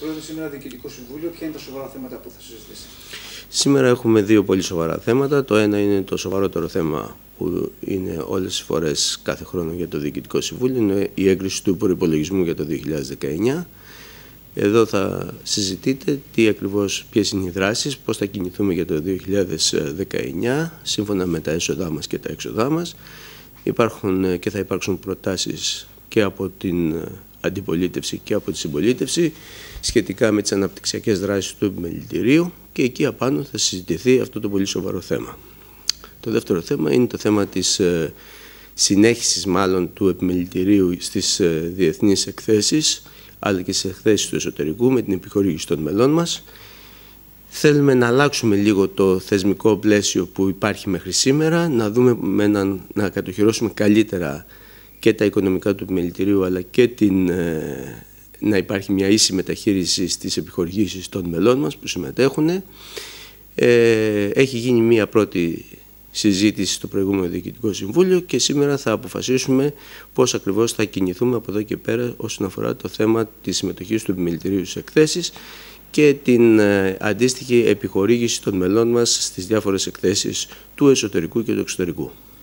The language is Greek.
Πρόεδρε, σήμερα Διοικητικό Συμβούλιο, ποια είναι τα σοβαρά θέματα που θα συζητήσετε? Σήμερα έχουμε δύο πολύ σοβαρά θέματα. Το ένα είναι το σοβαρότερο θέμα που είναι όλες τις φορές κάθε χρόνο για το Διοικητικό Συμβούλιο, είναι η έγκριση του προϋπολογισμού για το 2019. Εδώ θα συζητείτε ποιες είναι οι δράσεις, πώς θα κινηθούμε για το 2019, σύμφωνα με τα έσοδά μας και τα έξοδά μας. Υπάρχουν και θα υπάρξουν προτάσεις και από την αντιπολίτευση και από τη συμπολίτευση σχετικά με τις αναπτυξιακές δράσεις του επιμελητηρίου και εκεί απάνω θα συζητηθεί αυτό το πολύ σοβαρό θέμα. Το δεύτερο θέμα είναι το θέμα της συνέχισης μάλλον του επιμελητηρίου στις διεθνείς εκθέσεις αλλά και στις εκθέσεις του εσωτερικού με την επιχορήγηση των μελών μας. Θέλουμε να αλλάξουμε λίγο το θεσμικό πλαίσιο που υπάρχει μέχρι σήμερα, να δούμε να κατοχυρώσουμε καλύτερα και τα οικονομικά του επιμελητηρίου αλλά και να υπάρχει μια ίση μεταχείριση στις επιχορηγήσεις των μελών μας που συμμετέχουν. Έχει γίνει μια πρώτη συζήτηση στο προηγούμενο Διοικητικό Συμβούλιο και σήμερα θα αποφασίσουμε πώς ακριβώς θα κινηθούμε από εδώ και πέρα όσον αφορά το θέμα της συμμετοχής του επιμελητηρίου στις εκθέσεις και την αντίστοιχη επιχορήγηση των μελών μας στις διάφορες εκθέσεις του εσωτερικού και του εξωτερικού.